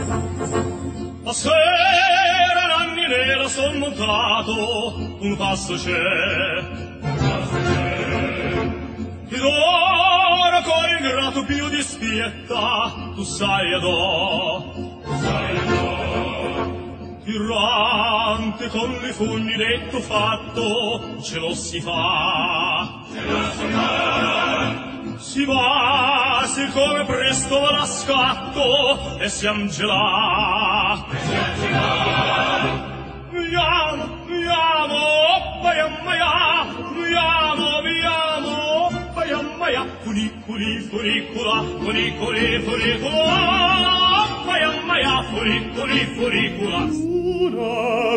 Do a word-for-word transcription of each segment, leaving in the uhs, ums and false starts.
A sera l'anni nera son montato, un passo c'è, un passo c'è. Ed ora cor ingrato più di spietta, tu sai adò, tu sai adò. Tirante con le fogli detto fatto, ce lo si fa, ce lo si fa. Si va, siccome presto va la scatto, e siam gelà, e siam gelà. Viamo, viamo, oppa-yamma-ya, viamo, viamo, oppa-yamma-ya, funiculi, funicula, funiculi, funicula, oppa-yamma-ya, funiculi, funicula. Una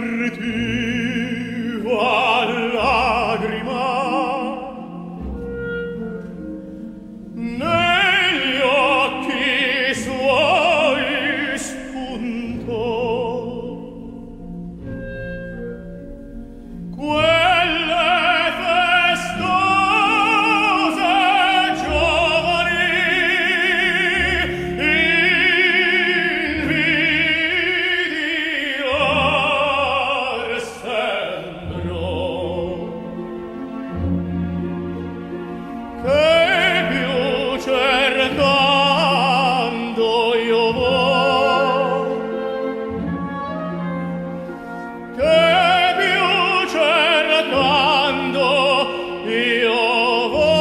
furtiva lagrima negli occhi suoi spuntò, quelle festose giovani invidiar sembrò, che cercando io vo, che più cercando io vo,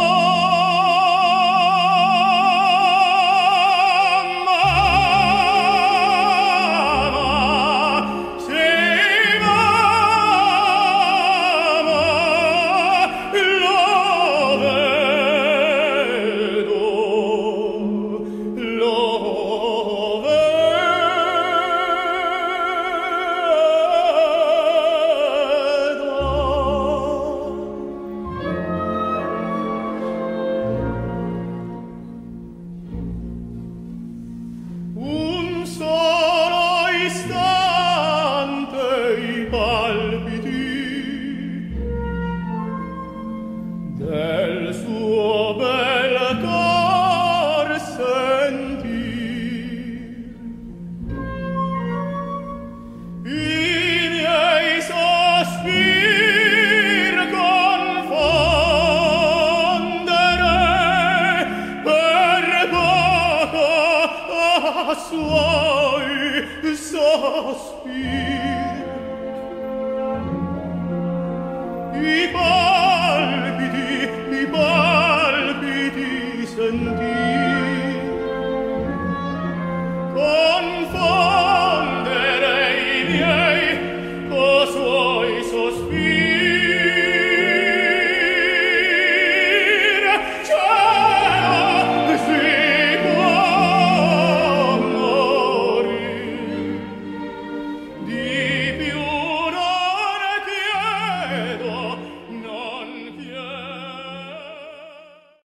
ma si va, lo vedo, lo un solo istante i palpiti del suo bel cor sentir, i miei sospir confondere per poco a suoi sospir. I palpiti, i palpiti